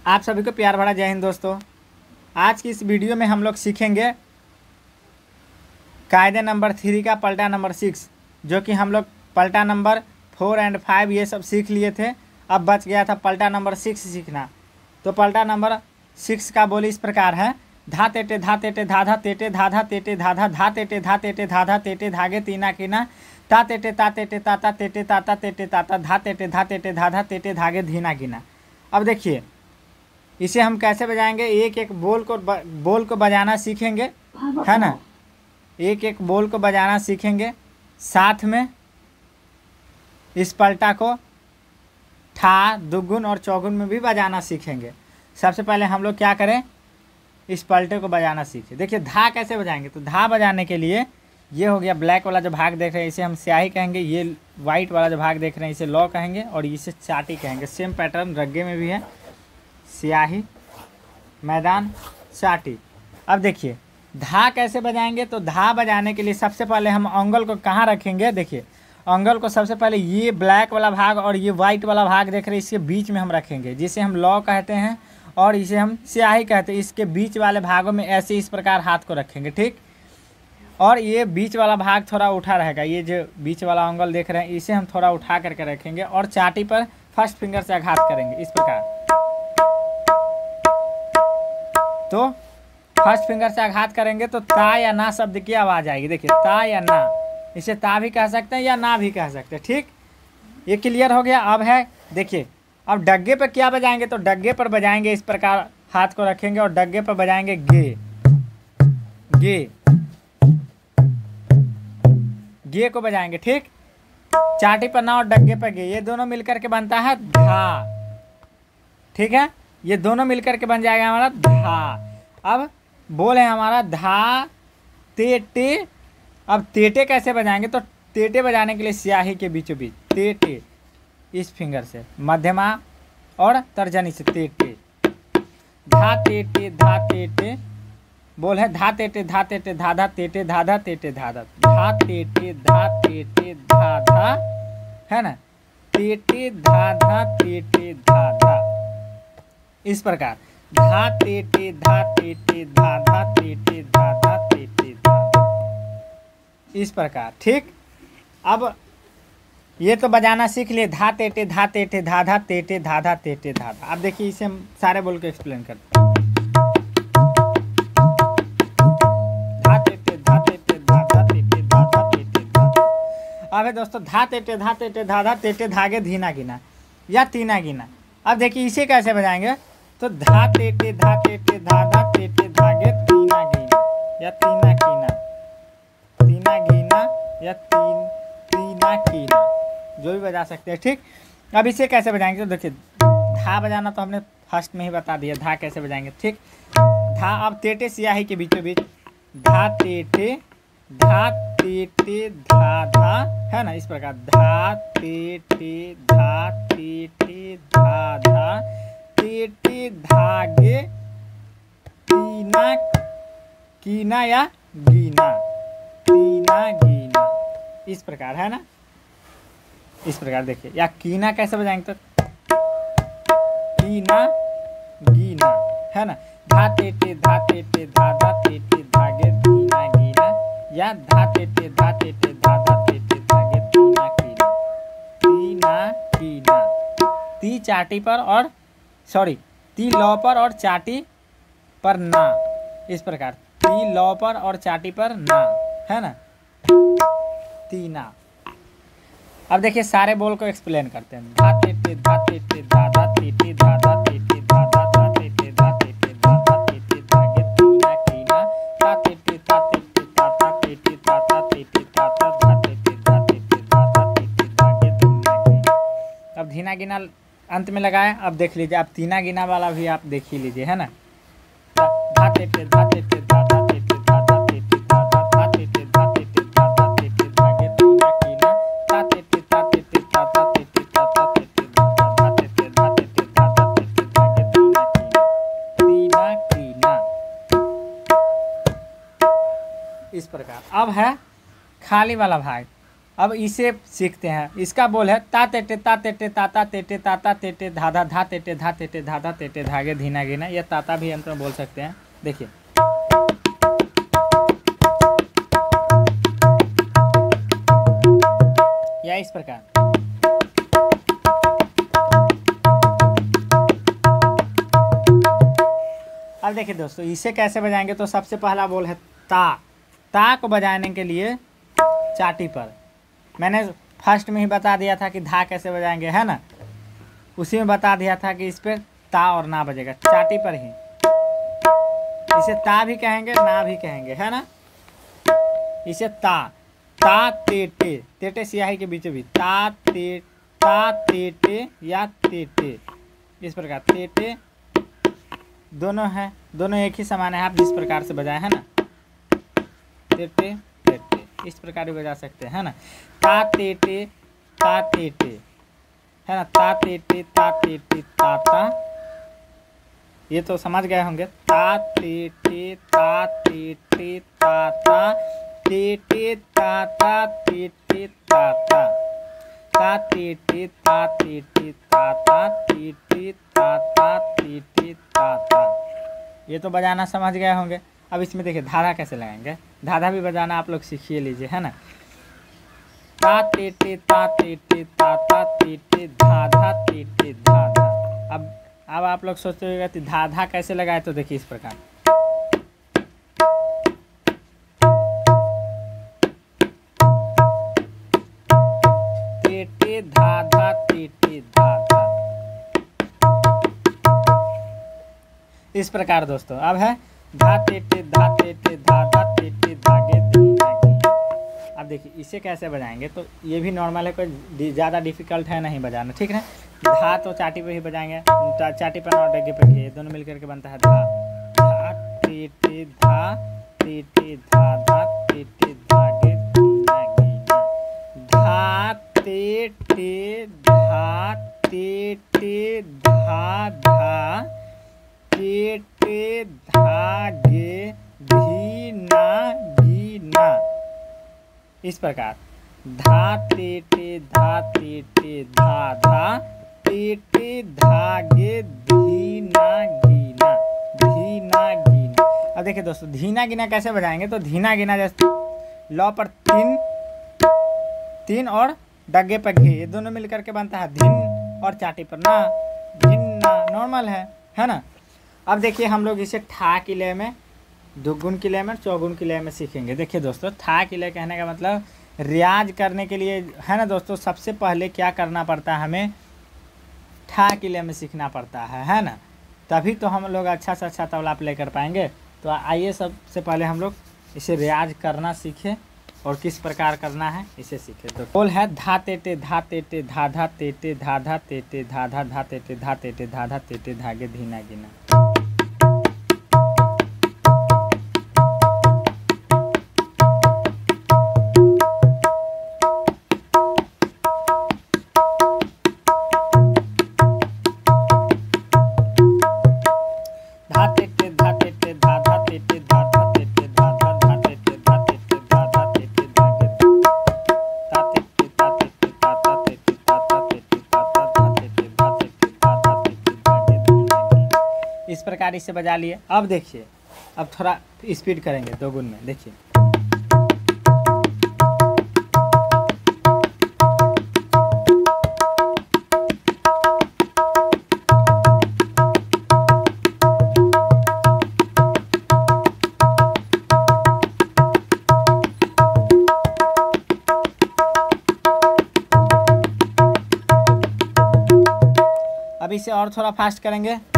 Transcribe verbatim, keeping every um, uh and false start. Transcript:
आप सभी को प्यार भरा जय हिंद दोस्तों। आज की इस वीडियो में हम लोग सीखेंगे कायदे नंबर थ्री का पलटा नंबर सिक्स, जो कि हम लोग पलटा नंबर फोर एंड फाइव ये सब सीख लिए थे। अब बच गया था पलटा नंबर सिक्स सीखना। तो पलटा नंबर सिक्स का बोली इस प्रकार है। धा तेटे धा तेटे धा धा तेटे धा धा तेटे धा धा धा तेटे धा तेटे धा धा तेटे धागे तीना कीना ता तेटे ता तेटे ताता तेटे ताता तेटे ताता धा तेटे धा तेटे धा धा तेटे धागे धीना गिना। अब देखिए इसे हम कैसे बजाएंगे। एक एक बोल को ब, बोल को बजाना सीखेंगे, है ना। एक एक बोल को बजाना सीखेंगे, साथ में इस पलटा को ठा दुगुन और चौगुन में भी बजाना सीखेंगे। सबसे पहले हम लोग क्या करें, इस पलटे को बजाना सीखें। देखिए धा कैसे बजाएंगे। तो धा बजाने के लिए ये हो गया ब्लैक वाला जो भाग देख रहे हैं इसे हम स्याही कहेंगे। ये वाइट वाला जो भाग देख रहे हैं इसे लौ कहेंगे और इसे चाटी कहेंगे। सेम पैटर्न रग्गे में भी है, स्याही मैदान चाटी। अब देखिए धा कैसे बजाएंगे। तो धा बजाने के लिए सबसे पहले हम अंगल को कहाँ रखेंगे। देखिए अंगल को सबसे पहले ये ब्लैक वाला भाग और ये वाइट वाला भाग देख रहे हैं इसके बीच में हम रखेंगे, जिसे हम लौ कहते हैं और इसे हम स्याही कहते हैं। इसके बीच वाले भागों में ऐसे इस प्रकार हाथ को रखेंगे, ठीक। और ये बीच वाला भाग थोड़ा उठा रहेगा। ये जो बीच वाला अंगल देख रहे हैं इसे हम थोड़ा उठा करके रखेंगे और चाटी पर फर्स्ट फिंगर से आघात करेंगे इस प्रकार। तो फर्स्ट फिंगर से आघात करेंगे तो ता या ना शब्द की आवाज़ आएगी। देखिए ता या ना, इसे ता भी कह सकते हैं या ना भी कह सकते हैं, ठीक। ये क्लियर हो गया। अब है देखिए अब डग्गे पर क्या बजाएंगे। तो डग्गे पर बजाएंगे इस प्रकार, हाथ को रखेंगे और डग्गे पर बजाएंगे गे गे गे को बजाएंगे, ठीक। चाटी पर ना और डग्गे पर गे, ये दोनों मिलकर के बनता है धा, ठीक है। ये दोनों मिलकर के बन जाएगा हमारा धा। अब बोल है हमारा धा तेटे। अब तेटे कैसे बजाएंगे। तो तेटे बजाने के लिए स्याही के बीचों बीच तेटे इस फिंगर से, मध्यमा और तर्जनी से तेटे, धा तेटे धा तेटे। बोल है धा तेटे धा तेटे धा धा तेटे धा धा तेटे धा धा धा तेटे धा तेटे धा धा, है ना। तेटे धा धा तेटे धा धा इस प्रकार। धा तेटे धा तेटे धा धा तेटे धा धा तेटे धा इस प्रकार, ठीक। अब ये तो बजाना सीख लिए। धा तेटे धा तेटे धा धा तेटे धा धा तेटे धा धा। अब देखिए इसे हम सारे बोल के एक्सप्लेन करते हैं। धा तेटे धा तेटे धा धा तेटे धा धा तेटे धा धा। अब है दोस्तों धा तेटे धा तेटे धा धा तेटे धागे धीना गिना या तीना गिना। अब देखिए इसे कैसे बजाएंगे। तो धा तेटे धा तेटे धा धा तेटे धागे तीना गिना या तीना कीना, तीना गिना या तीन तीना कीना, जो भी बजा सकते हैं, ठीक। अब इसे कैसे बजाएंगे। तो देखिए धा बजाना तो हमने फर्स्ट में ही बता दिया, धा कैसे बजाएंगे, ठीक। धा अब तेटे स्याही के बीचों बीच धा तेटे धा तेटे धा धा, है ना, इस प्रकार। धा तेटे धा तेटे धा धा तेटे धागे तीना कीना या गीना, तीना गीना इस प्रकार, है ना। इस प्रकार देखिए। या कीना कैसे बजाएंगे। तो कीना गीना, है ना। धा तेटे धा तेटे धा धा तेटे धागे तीना गीना या धा तेटे धा तेटे धा धा तेटे धागे तीना कीना, तीना कीना। ती चाटी पर और सॉरी ती लौ पर और चाटी पर ना, इस प्रकार। ती लौ पर और चाटी पर ना, है ना, तीना। अब देखिए सारे बोल को एक्सप्लेन करते हैं। धा तेटे धा तेटे धा धा तेटे धा धा तेटे धा धा धा तेटे धा तेटे धा धा तेटे धागे तीना कीना ता तेटे ता तेटे ता ता तेटे ता ता तेटे ता ता धा तेटे धा तेटे धा धा तेटे धागे धीना गिना। अब धीना गिना अंत में लगाए। अब देख लीजिए, अब तीना गिना वाला भी आप देख ही लीजिए, है ना। धा तेटे धा तेटे धा धा तेटे धा धा तेटे धा धा धा तेटे धा तेटे धा धा तेटे धागे तीना कीना ता तेटे ता तेटे ता ता तेटे ता ता तेटे धा धा धा तेटे धा तेटे धा धा तेटे धागे तीना कीना, तीना कीना इस प्रकार। अब है खाली वाला भाग। अब इसे सीखते हैं। इसका बोल है ता तेटे ता तेटे ताता तेटे ताता तेटे धाधा धा तेटे धा तेटे धाधा तेटे धागे धीना गिना। यह ताता भी हम तो बोल सकते हैं। देखिए या इस प्रकार। अब देखिए दोस्तों इसे कैसे बजाएंगे, तो सबसे पहला बोल है ता। ता को बजाने के लिए चाटी पर मैंने फर्स्ट में ही बता दिया था कि धा कैसे बजाएंगे, है ना। उसी में बता दिया था कि इस पर ता और ना बजेगा, चाटी पर ही। इसे ता भी कहेंगे ना भी कहेंगे, है ना। इसे ता ता ते टे, तेटे सियाही के बीच भी ता ते ता ते टे या ते टे, इस प्रकार ते टे दोनों है, दोनों एक ही समान है। आप जिस प्रकार से बजाए है ना, ते टे ते टे, इस प्रकार भी बजा सकते हैं, है ना। ता ते टे ता ते टे, है ना। ता ते टे ता ते टे ता ता, ये तो समझ गए होंगे। ता ते टे ता ते टे ता ता ते टे ता ता ते टे ता ता ता ते टे ता ते टे ता ता ते टे ता ता ते टे ता ता। ये तो बजाना समझ गए होंगे। अब इसमें देखिए धाधा कैसे लगाएंगे। धाधा भी बजाना आप लोग सीखिए लीजिए, है ना। ता ते टे ता ते टे ता ता ते टे धाधा ते टे धाधा। अब अब आप लोग सोचते होगा कि धाधा कैसे लगाए, तो देखिए इस प्रकार। ते टे धाधा ते टे धाधा, इस प्रकार दोस्तों। अब है धा ते टे धा ते टे धाधा ते टे धागे धीना गी। अब देखिए इसे कैसे बजाएंगे, तो ये भी नॉर्मल है, कोई ज़्यादा डिफिकल्ट है नहीं बजाना, ठीक है। धा तो चाटी पे ही बजाएंगे, चाटी पर और डगे पे घे, दोनों मिलकर के बनता है धा। धा ते टे धा ते टे धा धा ते टे धागे धीना गीना। धा ते टे धा ते टे धा धा ते टे धागे धीना गीना, इस प्रकार। धा ते टे धा ते टे धा धा ते टे धागे धीना गीना धीना गीना। अब देखिए दोस्तों धीना गिना कैसे बजाएंगे, तो धीना गिना जैसे लौ पर तीन तीन और डगे पर घे, ये दोनों मिलकर के बनता है धिन, और चाटी पर ना धिन ना, नॉर्मल है, है ना। अब देखिए हम लोग इसे ठा की लय में, दुगुन की लय में, चौगुन की लय में सीखेंगे। देखिए दोस्तों ठा की लय कहने का मतलब रियाज करने के लिए, है ना दोस्तों, सबसे पहले क्या करना पड़ता है, हमें ठा की लय में सीखना पड़ता है, है ना। तभी तो हम लोग अच्छा से अच्छा तबला प्ले कर पाएंगे। तो आइए सबसे पहले हम लोग इसे रियाज करना सीखें और किस प्रकार करना है इसे सीखें। तो बोल है धा तेटे धा तेटे धा धा तेटे धा धा तेटे धा धा धा तेटे धा तेटे धा धा तेटे धागे धीना गिना। इस प्रकार इसे बजा लिए। अब देखिए अब थोड़ा स्पीड करेंगे दो गुण में, देखिए। अब इसे और थोड़ा फास्ट करेंगे।